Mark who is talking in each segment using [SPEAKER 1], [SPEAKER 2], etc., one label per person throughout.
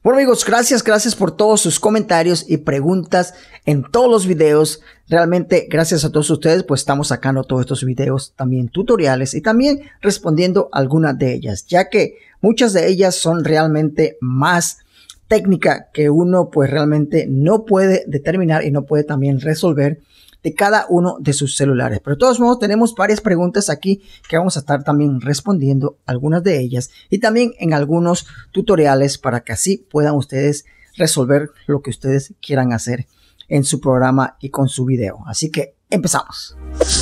[SPEAKER 1] Bueno amigos, gracias por todos sus comentarios y preguntas en todos los videos. Realmente gracias a todos ustedes pues estamos sacando todos estos videos, también tutoriales y también respondiendo algunas de ellas, ya que muchas de ellas son realmente más técnica que uno pues realmente no puede determinar y no puede también resolver de cada uno de sus celulares. Pero de todos modos tenemos varias preguntas aquí que vamos a estar también respondiendo algunas de ellas y también en algunos tutoriales para que así puedan ustedes resolver lo que ustedes quieran hacer en su programa y con su video. Así que empezamos.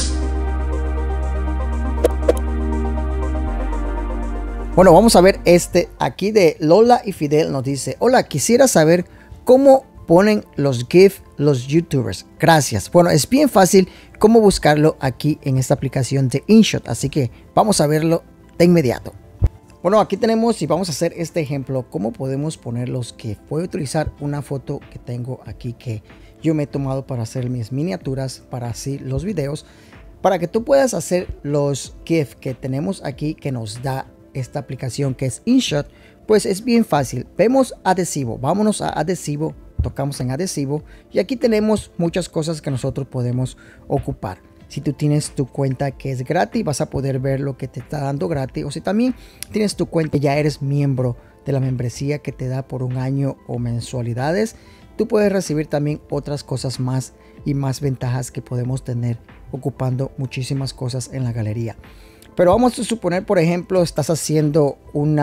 [SPEAKER 1] Bueno, vamos a ver este aquí de Lola y Fidel. Nos dice: hola, quisiera saber cómo ponen los GIF los youtubers. Gracias. Bueno, es bien fácil cómo buscarlo aquí en esta aplicación de InShot, así que vamos a verlo de inmediato. Bueno, aquí tenemos y vamos a hacer este ejemplo cómo podemos poner los GIF. Voy a utilizar una foto que tengo aquí que yo me he tomado para hacer mis miniaturas para así los videos, para que tú puedas hacer los GIF que tenemos aquí que nos da esta aplicación que es InShot. Pues es bien fácil. Vemos adhesivo, vámonos a adhesivo, tocamos en adhesivo y aquí tenemos muchas cosas que nosotros podemos ocupar. Si tú tienes tu cuenta que es gratis, vas a poder ver lo que te está dando gratis, o si también tienes tu cuenta y ya eres miembro de la membresía que te da por un año o mensualidades, tú puedes recibir también otras cosas más y más ventajas que podemos tener ocupando muchísimas cosas en la galería. Pero vamos a suponer, por ejemplo, estás haciendo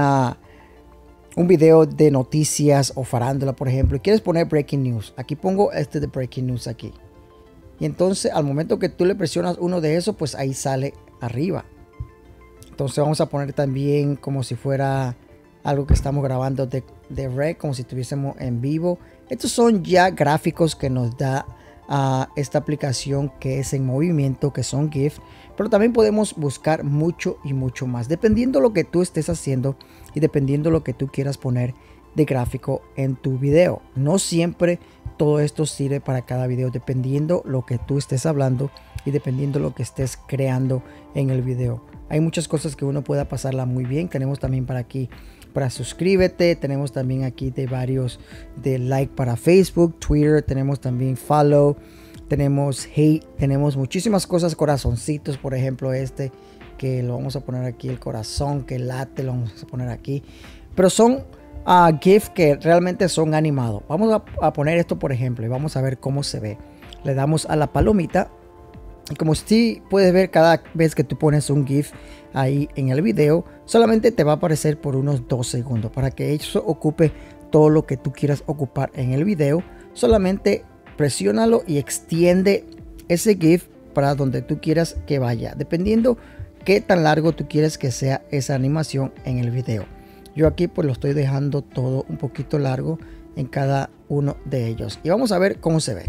[SPEAKER 1] un video de noticias o farándula, por ejemplo, y quieres poner breaking news. Aquí pongo este de breaking news aquí. Y entonces al momento que tú le presionas uno de esos, pues ahí sale arriba. Entonces vamos a poner también como si fuera algo que estamos grabando de rec, como si estuviésemos en vivo. Estos son ya gráficos que nos da esta aplicación que es en movimiento, que son GIF. Pero también podemos buscar mucho y mucho más, dependiendo lo que tú estés haciendo y dependiendo lo que tú quieras poner de gráfico en tu video. No siempre todo esto sirve para cada video, dependiendo lo que tú estés hablando y dependiendo lo que estés creando en el video. Hay muchas cosas que uno pueda pasarla muy bien. Tenemos también para aquí para suscríbete, tenemos también aquí de varios de like para Facebook, Twitter, tenemos también follow, tenemos hate, tenemos muchísimas cosas, corazoncitos, por ejemplo este que lo vamos a poner aquí, el corazón que late, lo vamos a poner aquí, pero son GIF que realmente son animados. Vamos a poner esto por ejemplo y vamos a ver cómo se ve. Le damos a la palomita y como si puedes ver, cada vez que tú pones un GIF ahí en el video, solamente te va a aparecer por unos 2 segundos. Para que eso ocupe todo lo que tú quieras ocupar en el video, solamente presiónalo y extiende ese GIF para donde tú quieras que vaya, dependiendo qué tan largo tú quieres que sea esa animación en el video. Yo aquí pues lo estoy dejando todo un poquito largo en cada uno de ellos y vamos a ver cómo se ve.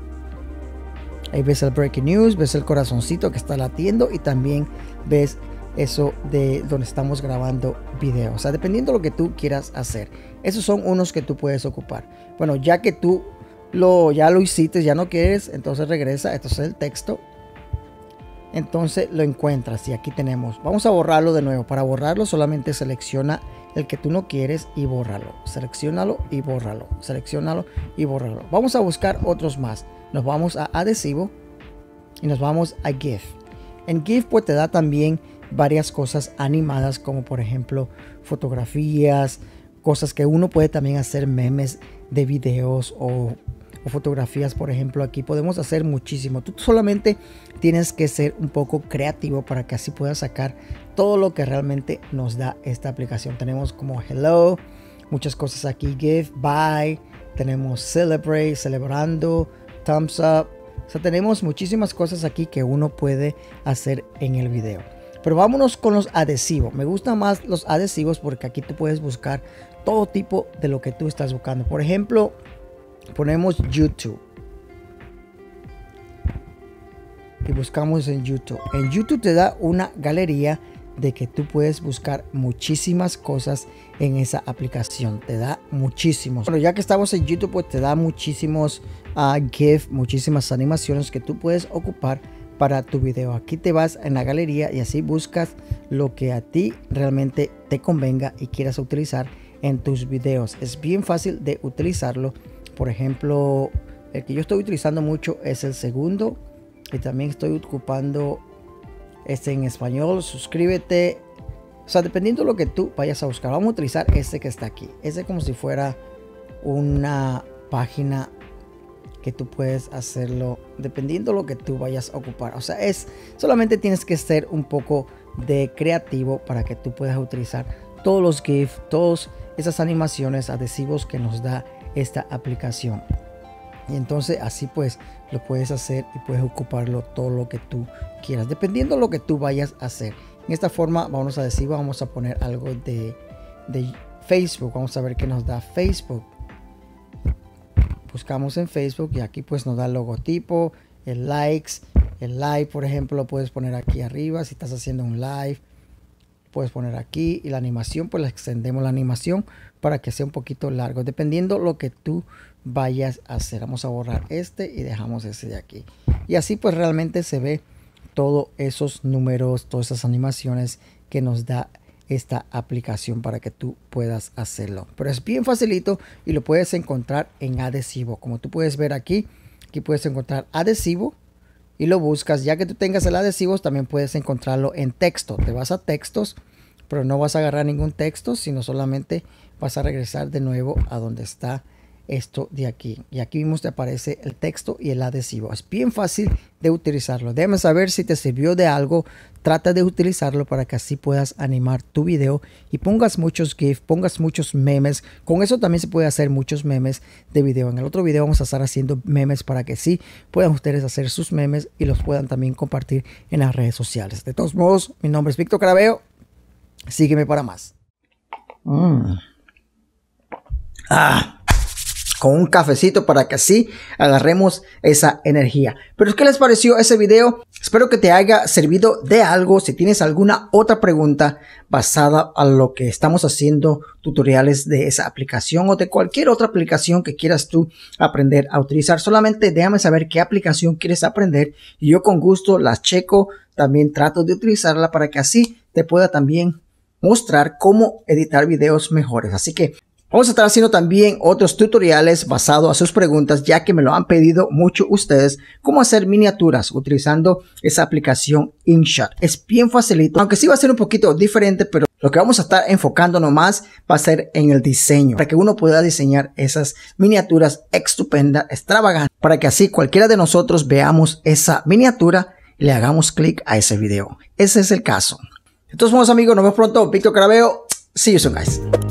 [SPEAKER 1] Ahí ves el breaking news, ves el corazoncito que está latiendo y también ves eso de donde estamos grabando video. O sea, dependiendo de lo que tú quieras hacer. Esos son unos que tú puedes ocupar. Bueno, ya que tú ya lo hiciste, ya no quieres, entonces regresa. Esto es el texto. Entonces lo encuentras y aquí tenemos. Vamos a borrarlo de nuevo. Para borrarlo solamente selecciona el que tú no quieres y bórralo. Selecciónalo y bórralo. Selecciónalo y bórralo. Vamos a buscar otros más. Nos vamos a adhesivo y nos vamos a GIF. En GIF pues te da también varias cosas animadas, como por ejemplo fotografías, cosas que uno puede también hacer, memes de videos o fotografías. Por ejemplo, aquí podemos hacer muchísimo. Tú solamente tienes que ser un poco creativo para que así puedas sacar todo lo que realmente nos da esta aplicación. Tenemos como hello, muchas cosas aquí, GIF, bye, tenemos celebrate, celebrando, thumbs up. O sea, tenemos muchísimas cosas aquí que uno puede hacer en el video. Pero vámonos con los adhesivos. Me gustan más los adhesivos porque aquí tú puedes buscar todo tipo de lo que tú estás buscando. Por ejemplo, ponemos YouTube y buscamos en YouTube. En YouTube te da una galería de que tú puedes buscar muchísimas cosas en esa aplicación. Te da muchísimos. Bueno, ya que estamos en YouTube, pues te da muchísimos GIF, muchísimas animaciones que tú puedes ocupar para tu video. Aquí te vas en la galería y así buscas lo que a ti realmente te convenga y quieras utilizar en tus videos. Es bien fácil de utilizarlo. Por ejemplo, el que yo estoy utilizando mucho es el segundo, y también estoy ocupando este en español. Suscríbete. O sea, dependiendo de lo que tú vayas a buscar, vamos a utilizar este que está aquí. Este como si fuera una página que tú puedes hacerlo dependiendo de lo que tú vayas a ocupar. O sea, solamente tienes que ser un poco de creativo para que tú puedas utilizar todos los GIF, todas esas animaciones, adhesivos que nos da esta aplicación. Y entonces así pues lo puedes hacer y puedes ocuparlo todo lo que tú quieras, dependiendo de lo que tú vayas a hacer. En esta forma vamos a decir, vamos a poner algo de Facebook. Vamos a ver qué nos da Facebook. Buscamos en Facebook y aquí pues nos da el logotipo, el likes, el live, por ejemplo, lo puedes poner aquí arriba. Si estás haciendo un live, puedes poner aquí, y la animación pues la extendemos la animación para que sea un poquito largo, dependiendo lo que tú vayas a hacer. Vamos a borrar este y dejamos ese de aquí, y así pues realmente se ve todos esos números, todas esas animaciones que nos da esta aplicación para que tú puedas hacerlo. Pero es bien facilito y lo puedes encontrar en adhesivo. Como tú puedes ver aquí puedes encontrar adhesivo y lo buscas. Ya que tú tengas el adhesivo, también puedes encontrarlo en texto. Te vas a textos, pero no vas a agarrar ningún texto, sino solamente vas a regresar de nuevo a donde está esto de aquí, y aquí mismo te aparece el texto y el adhesivo. Es bien fácil de utilizarlo. Déjame saber si te sirvió de algo. Trata de utilizarlo para que así puedas animar tu video y pongas muchos GIF, pongas muchos memes. Con eso también se puede hacer muchos memes de video. En el otro video vamos a estar haciendo memes para que sí puedan ustedes hacer sus memes y los puedan también compartir en las redes sociales. De todos modos, mi nombre es Víctor Craveo. Sígueme para más. Con un cafecito para que así agarremos esa energía. Pero ¿qué les pareció ese video? Espero que te haya servido de algo. Si tienes alguna otra pregunta basada a lo que estamos haciendo, tutoriales de esa aplicación o de cualquier otra aplicación que quieras tú aprender a utilizar, solamente déjame saber qué aplicación quieres aprender y yo con gusto las checo. También trato de utilizarla para que así te pueda también mostrar cómo editar videos mejores. Así que vamos a estar haciendo también otros tutoriales basados a sus preguntas, ya que me lo han pedido mucho ustedes, cómo hacer miniaturas utilizando esa aplicación InShot. Es bien facilito, aunque sí va a ser un poquito diferente, pero lo que vamos a estar enfocando nomás va a ser en el diseño, para que uno pueda diseñar esas miniaturas estupendas, extravagantes, para que así cualquiera de nosotros veamos esa miniatura y le hagamos clic a ese video. Ese es el caso. Entonces, amigos, nos vemos pronto. Víctor Craveo. See you soon, guys.